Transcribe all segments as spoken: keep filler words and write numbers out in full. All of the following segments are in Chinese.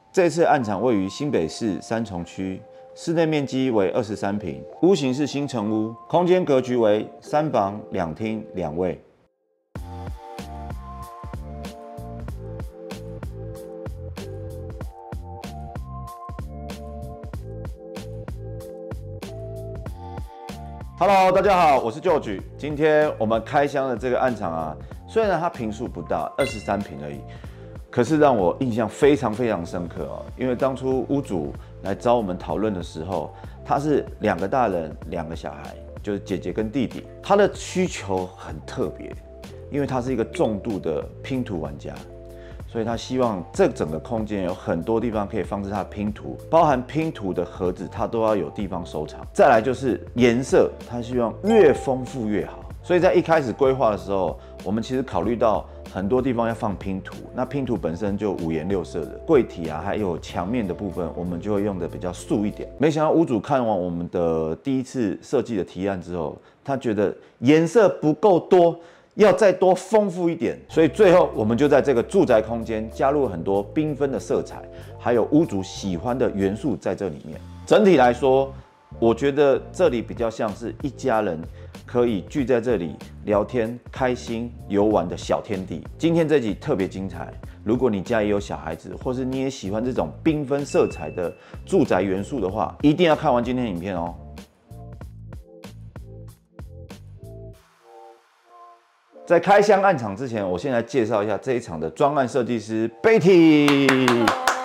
这次案场位于新北市三重区，室内面积为二十三坪，屋型是新成屋，空间格局为三房两厅两卫。Hello， 大家好，我是 George。今天我们开箱的这个案场啊，虽然它坪数不大，二十三坪而已，可是让我印象非常非常深刻哦。因为当初屋主来找我们讨论的时候，他是两个大人，两个小孩，就是姐姐跟弟弟。他的需求很特别，因为他是一个重度的拼图玩家。所以他希望这整个空间有很多地方可以放置他的拼图，包含拼图的盒子，他都要有地方收藏。再来就是颜色，他希望越丰富越好。所以在一开始规划的时候，我们其实考虑到很多地方要放拼图，那拼图本身就五颜六色的，柜体啊还有墙面的部分，我们就会用的比较素一点。没想到屋主看完我们的第一次设计的提案之后，他觉得颜色不够多，要再多丰富一点，所以最后我们就在这个住宅空间加入很多缤纷的色彩，还有屋主喜欢的元素在这里面。整体来说，我觉得这里比较像是一家人可以聚在这里聊天、开心、游玩的小天地。今天这集特别精彩，如果你家也有小孩子，或是你也喜欢这种缤纷色彩的住宅元素的话，一定要看完今天的影片哦。在开箱案场之前，我先来介绍一下这一场的专案设计师 Betty。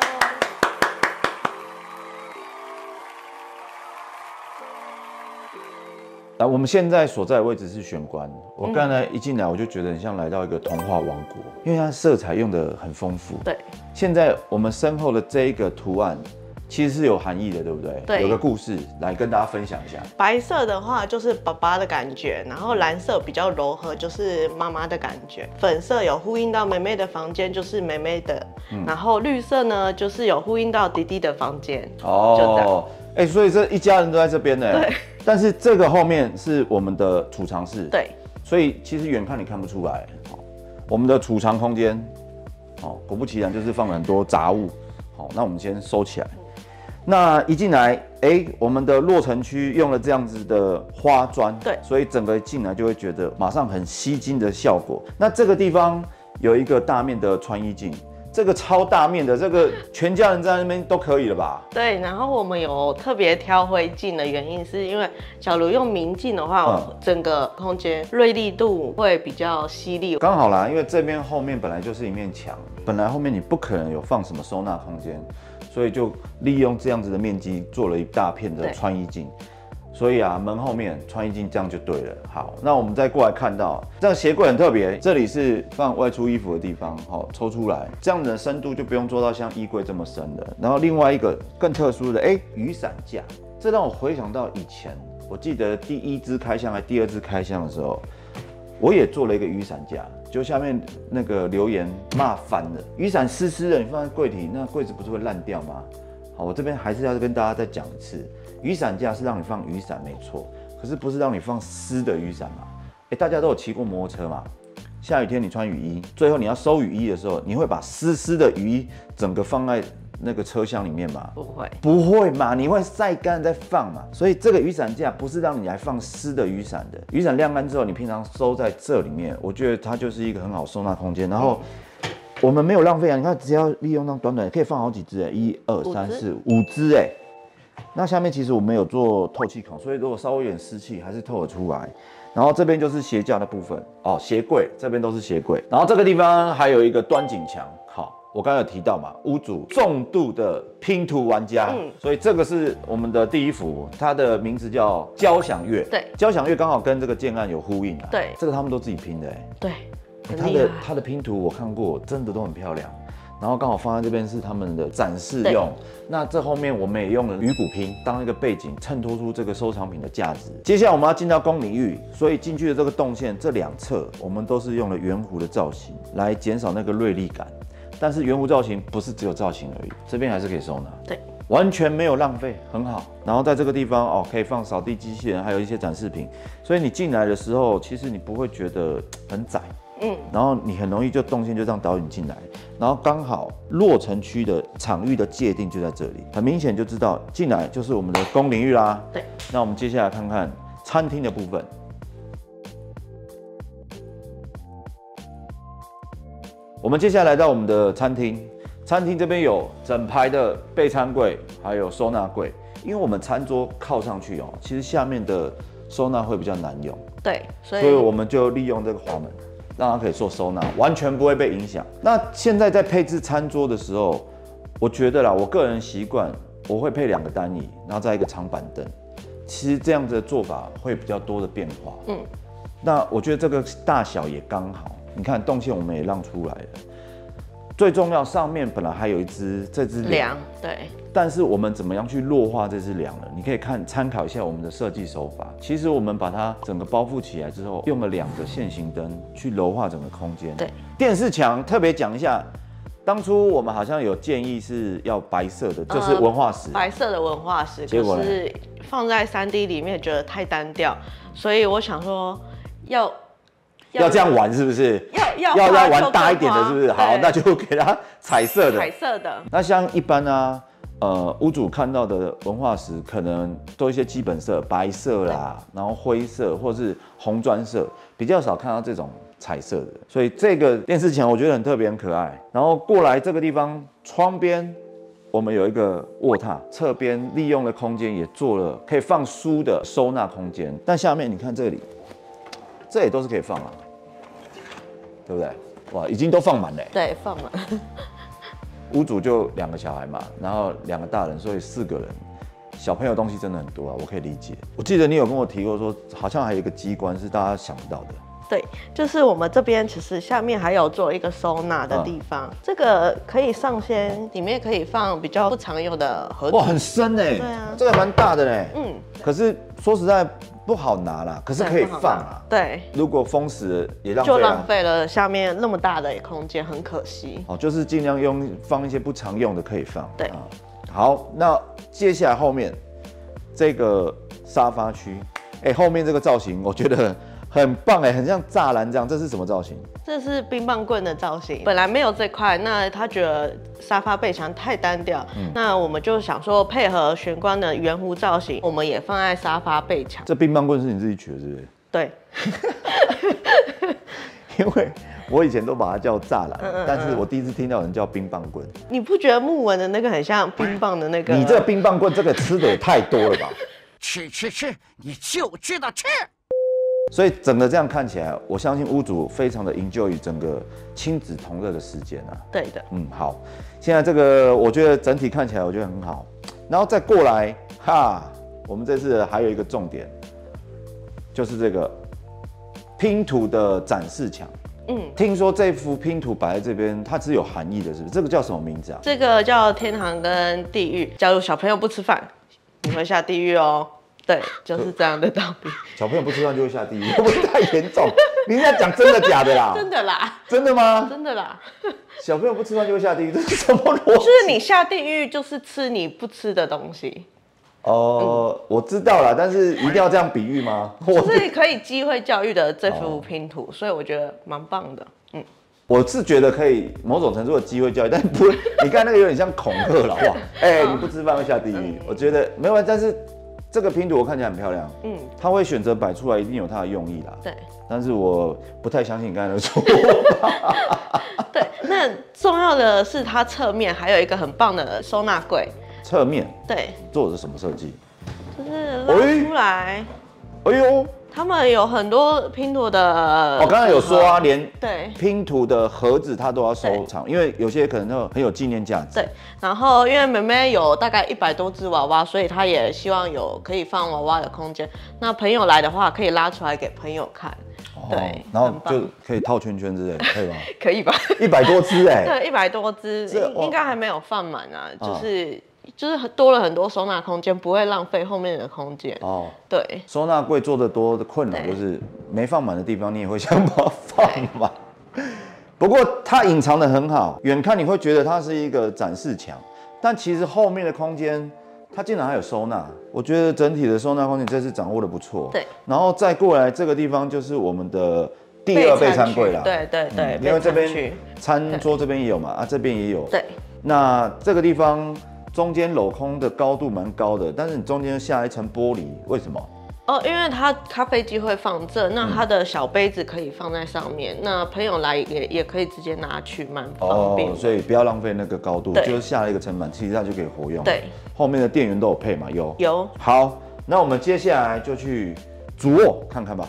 那我们现在所在的位置是玄关。我刚才一进来，我就觉得很像来到一个童话王国，因为它色彩用的很丰富。 对。现在我们身后的这一个图案，其实是有含义的，对不对？ 对， 有个故事来跟大家分享一下。 白色的话就是爸爸的感觉，然后蓝色比较柔和，就是妈妈的感觉。粉色有呼应到妹妹的房间，就是妹妹的。嗯、然后绿色呢，就是有呼应到弟弟的房间。 哦，哎、欸，所以这一家人都在这边呢。 对。 但是这个后面是我们的储藏室。 对。所以其实远看你看不出来。我们的储藏空间，哦，果不其然就是放了很多杂物。好，那我们先收起来。那一进来，哎、欸，我们的落尘区用了这样子的花砖， 对， 所以整个进来就会觉得马上很吸睛的效果。那这个地方有一个大面的穿衣镜，这个超大面的，这个全家人在那边都可以了吧？ 对，然后我们有特别挑灰镜的原因，是因为假如用明镜的话，嗯、整个空间锐利度会比较犀利。 刚好啦，因为这边后面本来就是一面墙，本来后面你不可能有放什么收纳空间。所以就利用这样子的面积做了一大片的穿衣镜，所以啊门后面穿衣镜这样就对了。好，那我们再过来看到这个鞋柜很特别，这里是放外出衣服的地方，好抽出来，这样子的深度就不用做到像衣柜这么深的。然后另外一个更特殊的，哎、欸，雨伞架，这让我回想到以前，我记得第一支开箱还第二支开箱的时候，我也做了一个雨伞架。就下面那个留言骂翻了，雨伞湿湿的，你放在柜体，那柜子不是会烂掉吗？好，我这边还是要跟大家再讲一次，雨伞架是让你放雨伞没错，可是不是让你放湿的雨伞嘛？哎，大家都有骑过摩托车嘛？下雨天你穿雨衣，最后你要收雨衣的时候，你会把湿湿的雨衣整个放在那个车厢里面吗？ 不会， 不会嘛？你会晒干再放嘛？所以这个雨伞架不是让你来放湿的雨伞的。雨伞晾干之后，你平常收在这里面，我觉得它就是一个很好收纳空间。然后我们没有浪费啊，你看只要利用那短短，可以放好几只哎，一二三四五只哎。那下面其实我们有做透气孔，所以如果稍微有点湿气，还是透得出来。然后这边就是鞋架的部分哦，鞋柜这边都是鞋柜。然后这个地方还有一个端景墙，好。我刚才有提到嘛，屋主重度的拼图玩家，嗯，所以这个是我们的第一幅，它的名字叫交响乐。 对， 交响乐刚好跟这个建案有呼应啊。 对， 这个他们都自己拼的哎。 对， 欸、它的它的拼图我看过，真的都很漂亮。然后刚好放在这边是他们的展示用。那这后面我们也用了鱼骨拼当一个背景，衬托出这个收藏品的价值。接下来我们要进到公领域，所以进去的这个动线这两侧，我们都是用了圆弧的造型来减少那个锐利感。但是圆弧造型不是只有造型而已，这边还是可以收纳， 对， 完全没有浪费，很好。然后在这个地方哦，可以放扫地机器人，还有一些展示品，所以你进来的时候，其实你不会觉得很窄， 嗯，然后你很容易就动线就这样导引进来，然后刚好落成区的场域的界定就在这里，很明显就知道进来就是我们的公领域啦。 对， 那我们接下来看看餐厅的部分。我们接下来来到我们的餐厅，餐厅这边有整排的备餐柜，还有收纳柜。因为我们餐桌靠上去哦，其实下面的收纳会比较难用。 对，所以所以我们就利用这个滑门，让它可以做收纳，完全不会被影响。那现在在配置餐桌的时候，我觉得啦，我个人习惯我会配两个单椅，然后再一个长板凳。其实这样子的做法会比较多的变化。嗯，那我觉得这个大小也刚好。你看动线我们也让出来了。最重要，上面本来还有一只这只梁， 对。 但是我们怎么样去弱化这只梁呢？你可以看参考一下我们的设计手法。其实我们把它整个包覆起来之后，用了两个线型灯去柔化整个空间。 对， 电视墙特别讲一下，当初我们好像有建议是要白色的，就是文化石、 呃，白色的文化石， 结果可是放在三 D 里面觉得太单调，所以我想说要。 要这样玩是不是？ 要要要玩大一点的，是不是？好，那就给它彩色的。 彩色的。 那像一般啊，呃，屋主看到的文化石，可能都一些基本色，白色啦，然后灰色或是红砖色，比较少看到这种彩色的。所以这个电视墙我觉得很特别，很可爱。然后过来这个地方，窗边我们有一个卧榻，侧边利用的空间也做了可以放书的收纳空间。但下面你看这里，这也都是可以放啊。对不对？哇，已经都放满了。 对，放满。 屋主就两个小孩嘛，然后两个大人，所以四个人。小朋友东西真的很多啊，我可以理解。我记得你有跟我提过说，好像还有一个机关是大家想不到的。 对，就是我们这边其实下面还有做一个收纳的地方，嗯、这个可以上掀，里面可以放比较不常用的盒子。 哇，很深哎。 对啊， 这个蛮大的嘞。 嗯。 可是说实在不好拿啦，可是可以放啊。 对。 如果封死也浪费了。 就浪费了下面那么大的空间，很可惜。 哦，就是尽量用放一些不常用的可以放。 对。 啊、好，那接下来后面这个沙发区，哎、欸，后面这个造型我觉得很棒哎，很像栅栏这样。这是什么造型？ 这是冰棒棍的造型。本来没有这块，那他觉得沙发背墙太单调，嗯、那我们就想说配合玄关的圆弧造型，我们也放在沙发背墙。 这冰棒棍是你自己取的，是不是？ 对。 因为我以前都把它叫栅栏，嗯嗯嗯，但是我第一次听到人叫冰棒棍。 你不觉得木纹的那个很像冰棒的那个？ 你这个冰棒棍这个吃的也太多了吧？ 吃吃吃，你就知道吃。 所以整个这样看起来，我相信屋主非常的 enjoy 整个亲子同乐的时间啊。 对的， 嗯，好，现在这个我觉得整体看起来我觉得很好，然后再过来哈，我们这次还有一个重点，就是这个拼图的展示墙。嗯，听说这幅拼图摆在这边，它是有含义的，是不是？这个叫什么名字啊？ 这个叫天堂跟地狱。假如小朋友不吃饭，你会下地狱哦。对，就是这样的道理。 小朋友不吃饭就会下地狱，会不会太严重？你在讲真的假的啦？ 真的啦。 真的吗？ 真的啦。 小朋友不吃饭就会下地狱，这是什么逻辑？ 就是你下地狱就是吃你不吃的东西。 哦、嗯，我知道啦，但是一定要这样比喻吗？ 就是可以机会教育的这幅拼图，所以我觉得蛮棒的。嗯。 我是觉得可以某种程度的机会教育，但不，你看那个有点像恐吓了，哇！哎、欸，你不吃饭会下地狱。嗯、我觉得没有，但是这个拼图我看起来很漂亮，嗯，他会选择摆出来，一定有他的用意啦。 对， 但是我不太相信你刚才的说法。对，那重要的是它侧面还有一个很棒的收纳柜。 侧面？ 对。做的是什么设计？ 就是拉出来。 哎呦！ 他们有很多拼图的， 我刚才有说啊，连对拼图的盒子它都要收藏，因为有些可能都很有纪念价值。 对，然后因为妹妹有大概一百多只娃娃，所以她也希望有可以放娃娃的空间。那朋友来的话，可以拉出来给朋友看。哦、对， 然后就可以套圈圈之类的，可以吗？ 可以吧？ 一百多只哎、 欸，对，一百多只，应该还没有放满啊，就是。哦就是多了很多收纳空间，不会浪费后面的空间。哦，对， 收纳柜做得多的困扰就是没放满的地方，你也会想把它放满。不过它隐藏得很好，远看你会觉得它是一个展示墙，但其实后面的空间它竟然还有收纳。我觉得整体的收纳空间这次掌握得不错。 对， 然后再过来这个地方就是我们的第二备餐柜啦。 对对对， 因为这边备餐区餐桌这边也有嘛，啊这边也有。 对。 那这个地方中间镂空的高度蛮高的，但是你中间下一层玻璃，为什么？ 哦，因为它咖啡机会放这，那它的小杯子可以放在上面，嗯、那朋友来也也可以直接拿去，蛮方便、哦。 所以不要浪费那个高度，就是下了一个层板，其实它就可以活用。对，后面的电源都有配嘛？有。 有。 好，那我们接下来就去主卧看看吧。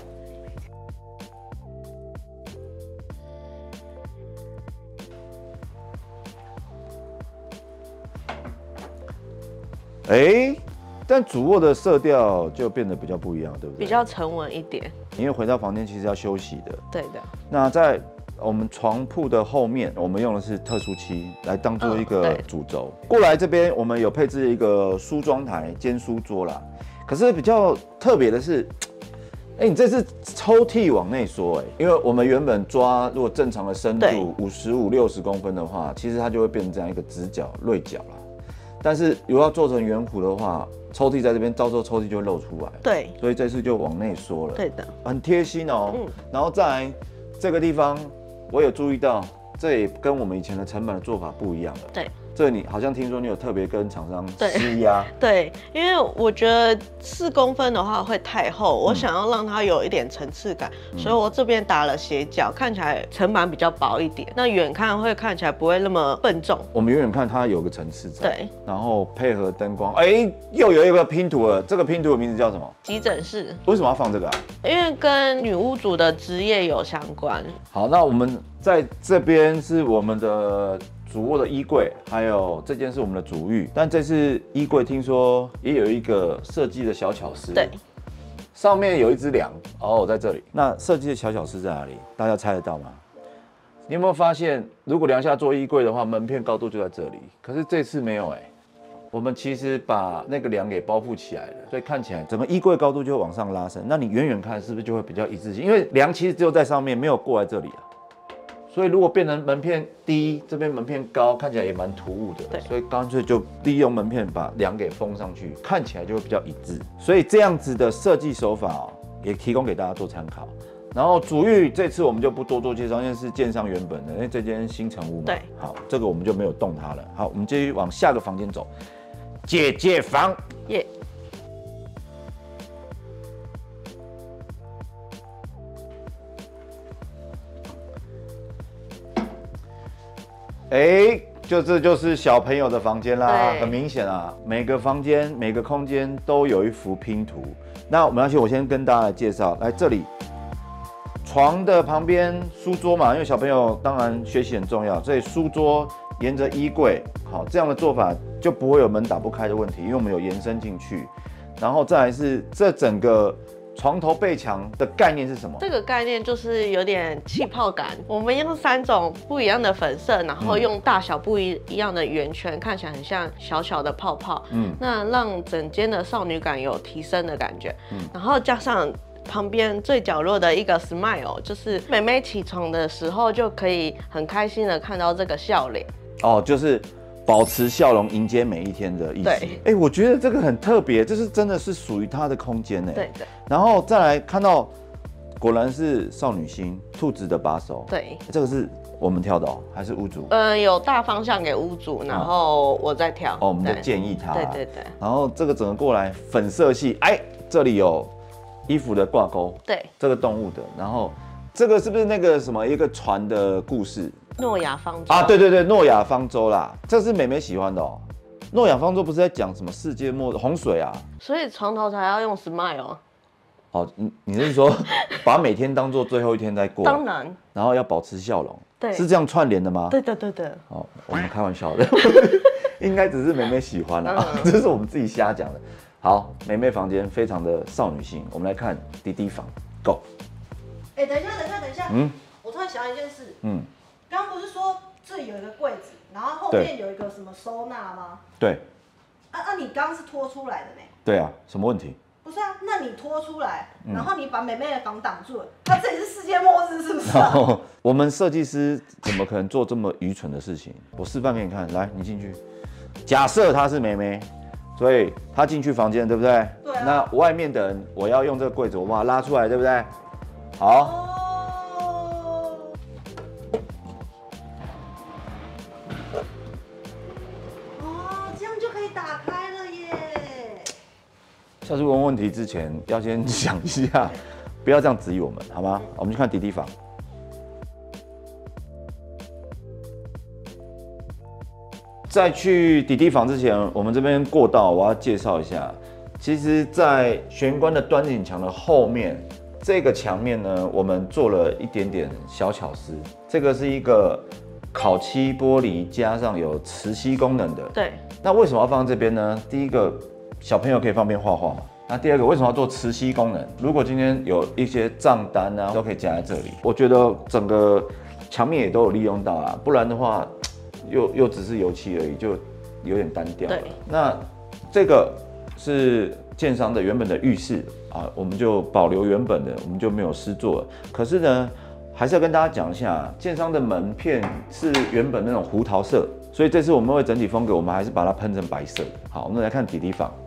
哎、欸，但主卧的色调就变得比较不一样，对不对？ 比较沉稳一点。 因为回到房间其实要休息的。 对的。 那在我们床铺的后面，我们用的是特殊漆来当做一个主轴。嗯、过来这边，我们有配置一个梳妆台兼书桌啦。可是比较特别的是，哎、欸，你这次抽屉往内缩，哎，因为我们原本抓如果正常的深度五十五六十公分的话，其实它就会变成这样一个直角锐角啦。但是如果要做成圆弧的话，抽屉在这边，到时候抽屉就会露出来。对，所以这次就往内缩了。对的，很贴心哦。嗯，然后再来这个地方，我有注意到，这也跟我们以前的成本的做法不一样了。对。这你好像听说你有特别跟厂商施压， 对，因为我觉得四公分的话会太厚，我想要让它有一点层次感，嗯、所以我这边打了斜角，看起来层板比较薄一点，那远看会看起来不会那么笨重。 我们远远看它有个层次在，对，然后配合灯光，哎、欸，又有一个拼图了，这个拼图的名字叫什么？ 急诊室。 为什么要放这个啊？ 因为跟女屋主的职业有相关。 好，那我们在这边是我们的主卧的衣柜，还有这件是我们的主浴，但这次衣柜听说也有一个设计的小巧思，对，上面有一只梁哦，在这里。那设计的小巧思在哪里？大家猜得到吗？你有没有发现，如果梁下做衣柜的话，门片高度就在这里，可是这次没有哎、欸，我们其实把那个梁给包覆起来了，所以看起来整个衣柜高度就会往上拉升。那你远远看是不是就会比较一致性？因为梁其实只有在上面，没有过来这里啊。所以如果变成门片低，这边门片高，看起来也蛮突兀的。所以干脆就利用门片把梁给封上去，看起来就会比较一致。所以这样子的设计手法哦，也提供给大家做参考。然后主浴这次我们就不多做介绍，因为是建商原本的，因为这间新成屋嘛。对。好，这个我们就没有动它了。好，我们继续往下个房间走，姐姐房。耶。哎、欸，就这就是小朋友的房间啦，很明显啊，每个房间每个空间都有一幅拼图。那没关系，我先跟大家来介绍，来这里，床的旁边书桌嘛，因为小朋友当然学习很重要，所以书桌沿着衣柜，好，这样的做法就不会有门打不开的问题，因为我们有延伸进去。然后再来是这整个床头背墙的概念是什么？ 这个概念就是有点气泡感。我们用三种不一样的粉色，然后用大小不一样的圆圈，看起来很像小小的泡泡。嗯，那让整间的少女感有提升的感觉。嗯，然后加上旁边最角落的一个 smile， 就是妹妹起床的时候就可以很开心的看到这个笑脸。 哦，就是保持笑容迎接每一天的意思。对，哎、欸，我觉得这个很特别，这是真的是属于她的空间呢。对对。然后再来看到，果然是少女心，兔子的把手。对，这个是我们挑的哦，还是屋主？ 呃，有大方向给屋主，然后我再挑。 哦，我们就建议他。 对对对。 然后这个整个过来粉色系，哎，这里有衣服的挂钩。对。这个动物的，然后这个是不是那个什么一个船的故事？ 诺亚方舟啊，对对对，诺亚方舟啦，这是妹妹喜欢的哦。诺亚方舟不是在讲什么世界末日洪水啊？ 所以床头才要用 smile。 哦，你你是说把每天当做最后一天在过？ 当然。 然后要保持笑容，对，是这样串联的吗？ 对对对对。 哦，我们开玩笑的，应该只是妹妹喜欢啦、啊，嗯、这是我们自己瞎讲的。好，妹妹房间非常的少女性，我们来看弟弟房 ，Go。 哎、欸，等一下，等一下，等一下，嗯，我突然想到一件事，嗯。刚刚不是说这里有一个柜子，然后后面有一个什么收纳吗？ 对。 啊啊，你刚刚是拖出来的呢？ 对啊，什么问题？ 不是啊，那你拖出来，然后你把妹妹的房挡住了，那这里是世界末日是不是、啊？ 我们设计师怎么可能做这么愚蠢的事情？我示范给你看，来，你进去。假设她是妹妹，所以她进去房间，对不对？对、啊。那外面的人，我要用这个柜子，我把它拉出来，对不对？好。哦下次问问题之前要先想一下，不要这样质疑我们，好吗？我们去看弟弟房。在去弟弟房之前，我们这边过道我要介绍一下。其实，在玄关的端景墙的后面，这个墙面呢，我们做了一点点小巧思。这个是一个烤漆玻璃，加上有磁吸功能的。 对。 那为什么要放在这边呢？第一个，小朋友可以方便画画嘛。那第二个，为什么要做磁吸功能？如果今天有一些账单啊，都可以夹在这里。我觉得整个墙面也都有利用到啊，不然的话。又又只是油漆而已，就有点单调了。那这个是建商的原本的浴室啊，我们就保留原本的，我们就没有施作了。可是呢，还是要跟大家讲一下，建商的门片是原本那种胡桃色，所以这次我们会整体风格，我们还是把它喷成白色的。好，我们来看弟弟房。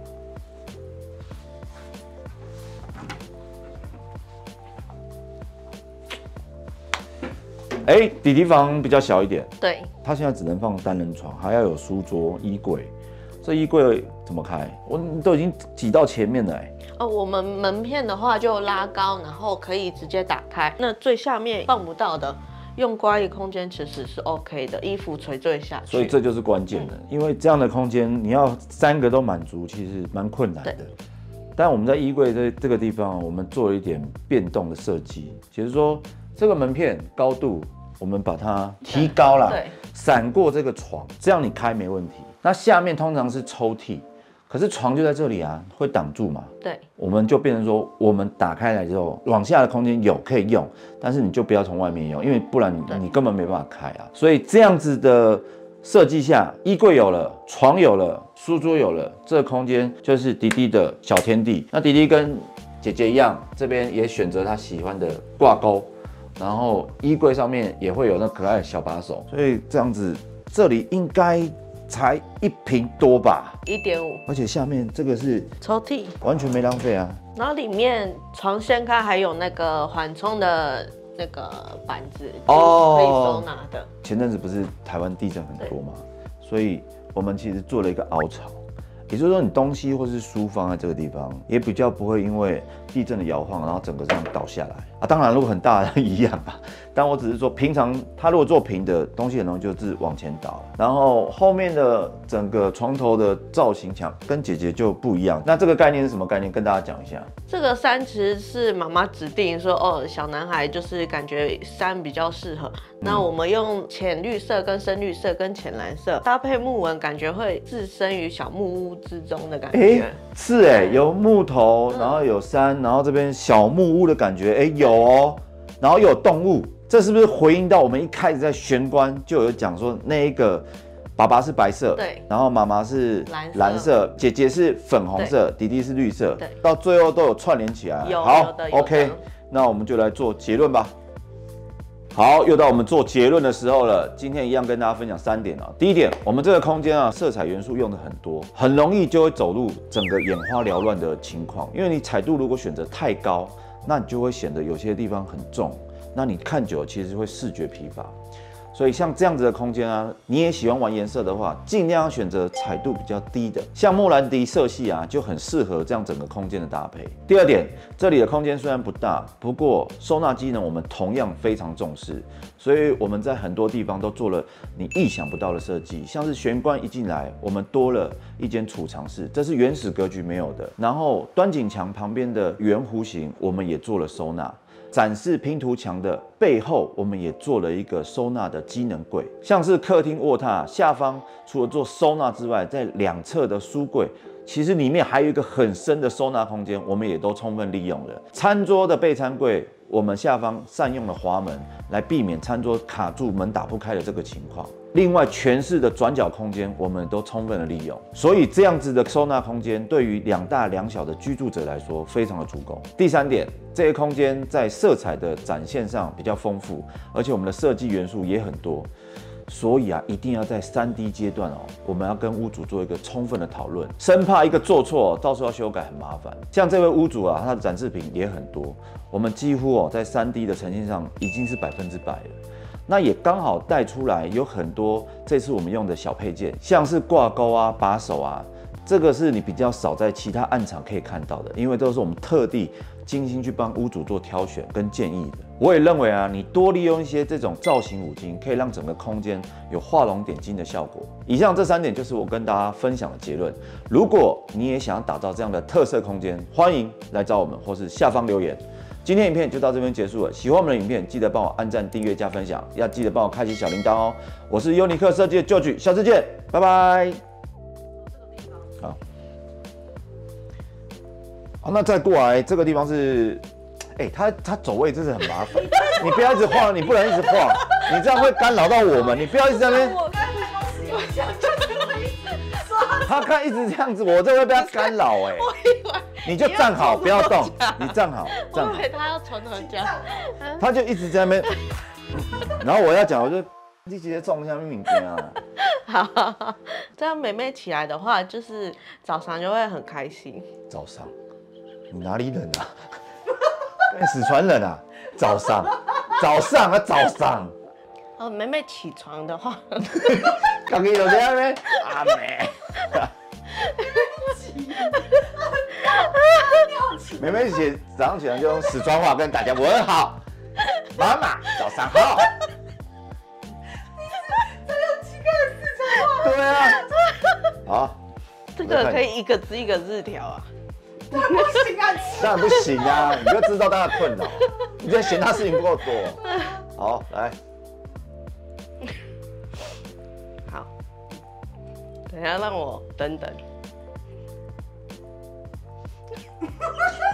哎，弟弟房比较小一点， 对， 它现在只能放单人床，还要有书桌、衣柜。这衣柜怎么开？我都已经挤到前面了哎。 哦，我们门片的话就拉高，然后可以直接打开。那最下面放不到的，用刮衣空间其实是 OK 的，衣服垂坠下去。 所以这就是关键的，嗯、因为这样的空间你要三个都满足，其实蛮困难的。但我们在衣柜这这个地方，我们做了一点变动的设计，比如说这个门片高度。我们把它提高了，闪过这个床，这样你开没问题。那下面通常是抽屉，可是床就在这里啊，会挡住嘛？ 对， 我们就变成说，我们打开来之后，往下的空间有可以用，但是你就不要从外面用，因为不然你你根本没办法开啊。所以这样子的设计下，衣柜有了，床有了，书桌有了，这个空间就是弟弟的小天地。那弟弟跟姐姐一样，这边也选择他喜欢的挂钩。然后衣柜上面也会有那可爱的小把手，所以这样子这里应该才一坪多吧， 一点五， 而且下面这个是抽屉， 完全没浪费啊。 然后里面床掀开还有那个缓冲的那个板子，哦，可以收纳的。 前阵子不是台湾地震很多嘛，所以我们其实做了一个凹槽。也就是说，你东西或是书放在这个地方，也比较不会因为地震的摇晃，然后整个这样倒下来啊。当然，如果很大一样吧，但我只是说，平常它如果做平的东西，很容易就是往前倒。然后后面的整个床头的造型墙跟姐姐就不一样。那这个概念是什么概念？跟大家讲一下。 这个山其实是妈妈指定说，哦，小男孩就是感觉山比较适合。那我们用浅绿色、跟深绿色、跟浅蓝色搭配木纹，感觉会置身于小木屋之中的感觉。欸、 是哎、欸，有木头，然后有山，然后这边小木屋的感觉，哎、欸，有哦，然后又有动物，这是不是回应到我们一开始在玄关就有讲说那一个爸爸是白色， 对， 然后妈妈是蓝色，姐姐是粉红色，弟弟是绿色，对，到最后都有串联起来。 有， 好有的有的 ，OK， 那我们就来做结论吧。好，又到我们做结论的时候了。今天一样跟大家分享三点啊。第一点，我们这个空间啊，色彩元素用的很多，很容易就会走入整个眼花缭乱的情况。因为你彩度如果选择太高，那你就会显得有些地方很重，那你看久了其实会视觉疲乏。所以像这样子的空间啊，你也喜欢玩颜色的话，尽量选择彩度比较低的，像莫兰迪色系啊，就很适合这样整个空间的搭配。第二点，这里的空间虽然不大，不过收纳机能我们同样非常重视，所以我们在很多地方都做了你意想不到的设计，像是玄关一进来，我们多了一间储藏室，这是原始格局没有的。然后端景墙旁边的圆弧形，我们也做了收纳。展示拼图墙的背后，我们也做了一个收纳的机能柜，像是客厅卧榻下方，除了做收纳之外，在两侧的书柜，其实里面还有一个很深的收纳空间，我们也都充分利用了。餐桌的备餐柜，我们下方善用了滑门，来避免餐桌卡住门打不开的这个情况。另外，全室的转角空间我们都充分的利用，所以这样子的收纳空间对于两大两小的居住者来说非常的足够。第三点，这个空间在色彩的展现上比较丰富，而且我们的设计元素也很多，所以啊，一定要在 三 D 阶段哦，我们要跟屋主做一个充分的讨论，生怕一个做错，到时候要修改很麻烦。像这位屋主啊，他的展示品也很多，我们几乎哦在 三 D 的呈现上已经是百分之百了。那也刚好带出来有很多这次我们用的小配件，像是挂钩啊、把手啊， 这个是你比较少在其他暗场可以看到的，因为都是我们特地精心去帮屋主做挑选跟建议的。我也认为啊，你多利用一些这种造型五金，可以让整个空间有画龙点睛的效果。以上这三点就是我跟大家分享的结论。如果你也想要打造这样的特色空间，欢迎来找我们，或是下方留言。今天影片就到这边结束了。喜欢我们的影片，记得帮我按赞、订阅、加分享，要记得帮我开启小铃铛哦。我是优尼克设计的 George， 下次见，拜拜。好，好，那再过来这个地方是，哎、欸，他他走位真是很麻烦，你不要一直晃，你不能一直晃，你这样会干扰到我们，你不要一直在那边。 我刚才有想就是会一直刷。 他看一直这样子，我这会被他干扰哎、欸。 我以为你就站好，不要动，你站好，站好我以。为他要从头讲， 他就一直在那边，然后我要讲，我就你直接撞一下命名啊。 好，这样妹妹起来的话，就是早上就会很开心。 早上，你哪里冷啊？跟四川人啊？早上，早上啊，早上。 哦，妹妹起床的话， 刚给有这样咩？阿妹。妹妹起早上起来就用四川话跟大家问好，妈妈早上好。 这有几个四川话？ 对啊，好， 这个可以一个字一个字调啊。 不行啊， 当然不行啊，你就知道他的困扰，你就嫌他事情不够多。好，来， 好，等一下让我等等。